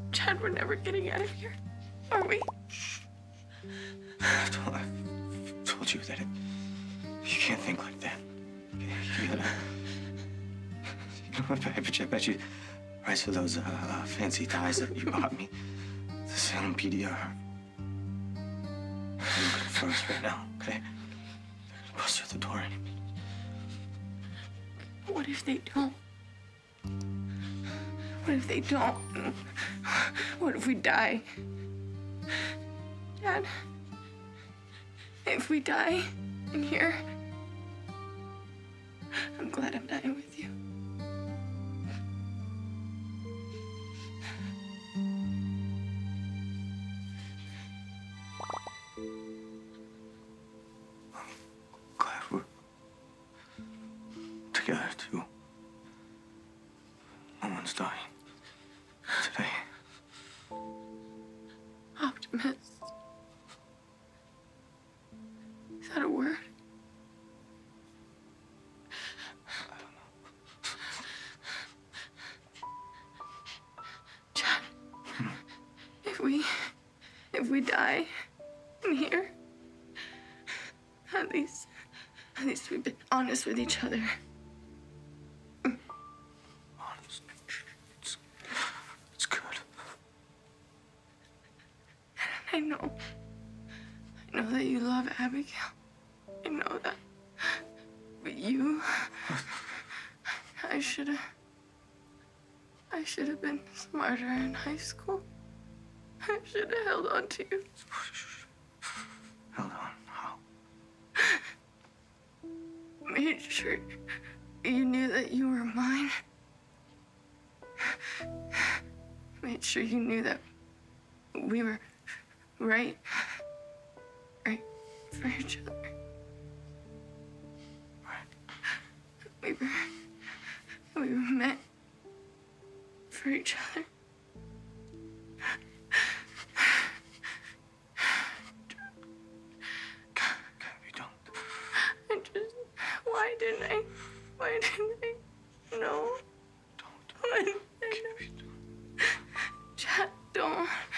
Chad, we're never getting out of here, are we? I've told you that you can't think like that. You gotta... I bet you, right, so those fancy ties that you bought me, the Salem PDR. They're looking for us right now, okay? They're gonna bust through the door any minute. What if they don't? What if they don't? What if we die? Dad, if we die in here, I'm glad I'm dying with you. Glad we're together, too. No one's dying today. Optimist. Is that a word? I don't know. Chad, if we die in here, at least we've been honest with each other. Honest. It's good. I know that you love Abigail. I know that. But you, I should have been smarter in high school. I should have held on to you. Held on. How? Made sure you knew that you were mine. Made sure you knew that we were right for each other. Right. We were meant for each other. Gabi, don't. Why didn't I? No. Don't. Why didn't I? Gabi, don't. Chad, don't.